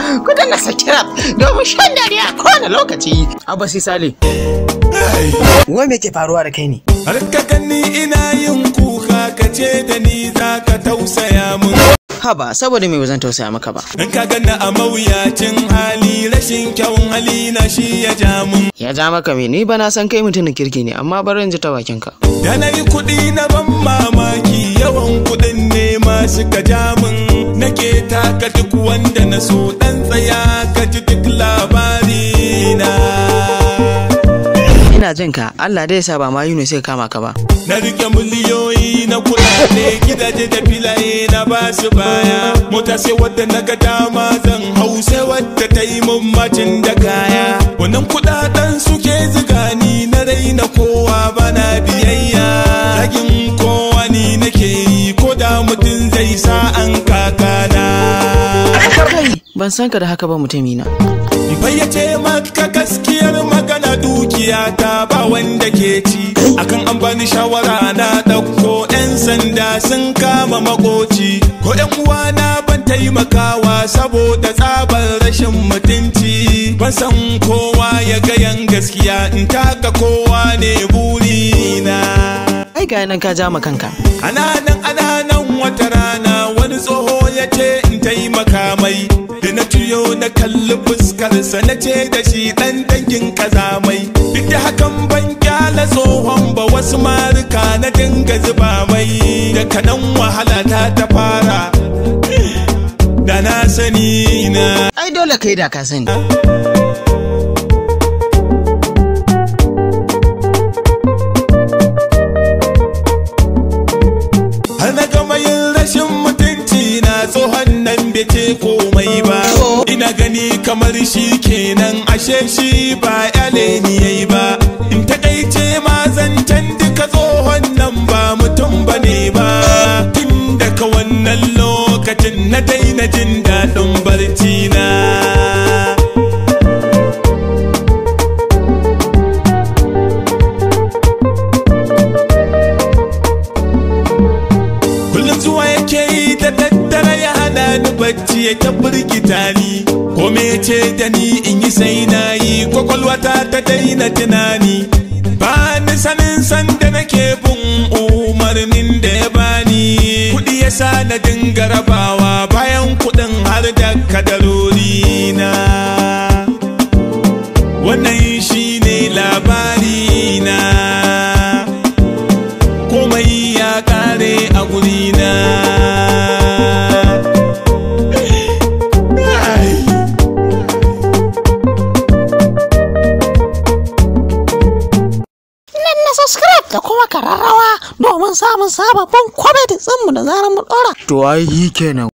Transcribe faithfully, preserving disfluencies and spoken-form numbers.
ku danna subscribe domin shan dariya kowane lokaci. Abba csale. Wai me ke faruwa da kai ne? Har ka gani ina yin kuka ka ce da ni za ka tausaya mun. Haba, saboda me bazan tausaya maka ba? In ka ganna a mawuyacin hali, rashin kyawun hali na shi ya ja mun. Ya ja maka me? Ni ba na san kai mutumin kirki ne, amma bari in ji ta bakin ka. Da na yi kuɗi na ban mamaki, yawan kuɗin ne ma suka ja mun. Nake taka duk wanda na so, ɗan tsaya ka ji duk labari na. Ina jin ka, Allah dai sa ba ma Yuno sai kama ka ba. Na rike miliyoyi na kuɗaɗe, gidaje da filaye na ba su baya. Mota sai wadda na ga dama zan hau, sai wadda ta yi mun macin da kaya. Wannan kuɗaɗen suke ziga ni, na raina kowa bana biyayya. Zagin kowa ni nake yi, ko da mutum zai sa an kakana. Ban san ka da haka ba mutumina. Bayyace maka gaskiyar magana, dukiya ta ba wanda ke ci. Akan an bani shawara na ɗauko, 'yan sanda sun kama makoci. Ko 'yan uwana ban taimakawa saboda tsabar rashin mutunci. Ban san kowa ya gayan gaskiya, in taka kowa ne burina. Ai ga nan ka ja ma kanka. Ananan ananan wata rana wani tsoho ya ce in taimaka mai. Da na tuyo na kalli fuskarsa na ce da shi ɗan dangin kazamai. Duk da hakan ban kyala tsohon ba, wasu marika na dinga zuba mai. Da kanan wahala ta ta fara, da na sani na. Ai dole kai da ka sani. Har na gama yin rashin mutunci na, tsohon nan bai ce komai ba. Ina gani kamar shi kenan, ashe shi ba yale ni yayi ba. In takaice ma zancen duka tsohon nan ba mutum bane ba. Tun daga wannan lokacin na daina jin daɗin barci na. Kullum zuwa yake yi da daddare ya hana ni bacci, ya ta birgita ni. Ko me ce da ni in yi sai na yi, kwakwalwata ta daina tunani. Ba ni sanin sanda nake bin umarnin da ya bani. Kuɗi ya sa na dinga rabawa, bayan kuɗin har da kadarori na. Wannan shi ne labari na, komai ya ƙare a gurina. Subscribe da kuma kararrawa domin samun sababbin comedy tsinmu da zarar mu dora. To ai kenan.